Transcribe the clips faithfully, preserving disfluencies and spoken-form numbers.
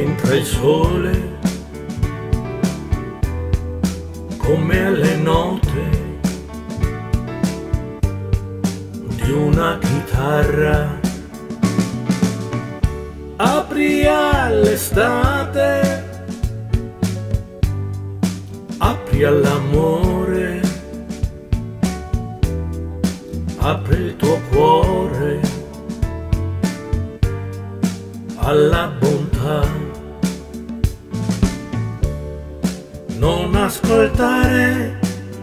entra il sole come alle note di una chitarra. Apri all'estate, apri all'amore, apri il tuo cuore alla bontà. Non ascoltare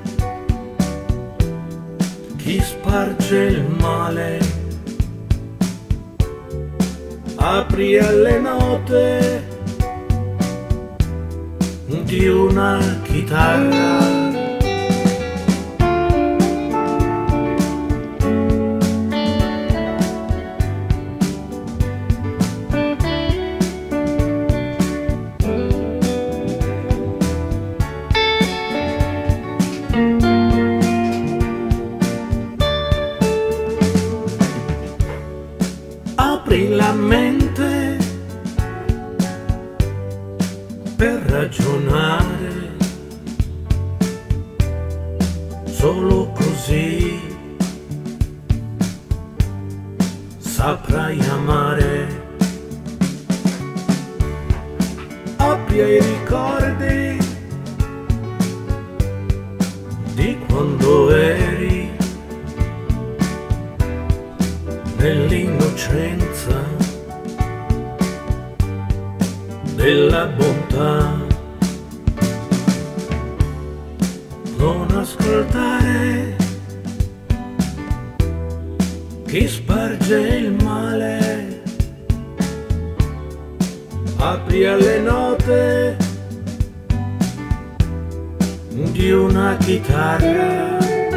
chi sparge il male, apri alle note di una chitarra. Apri la mente per ragionare, solo così saprai amare. Apri ai ricordi di quando eri nell'innocenza della bontà. Non ascoltare chi sparge il male, apri alle note di una chitarra.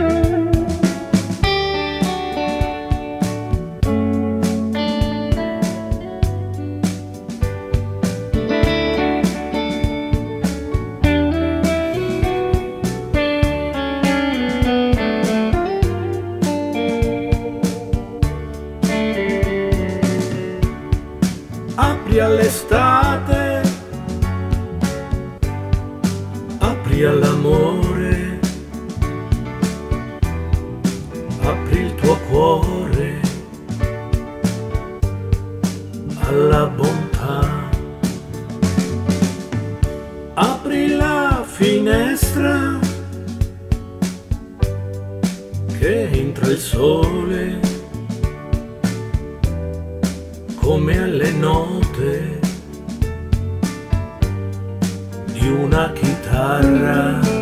Apri all'estate, apri all'amore, apri il tuo cuore alla bontà. Apri la finestra che entra il sole come alle note di una chitarra.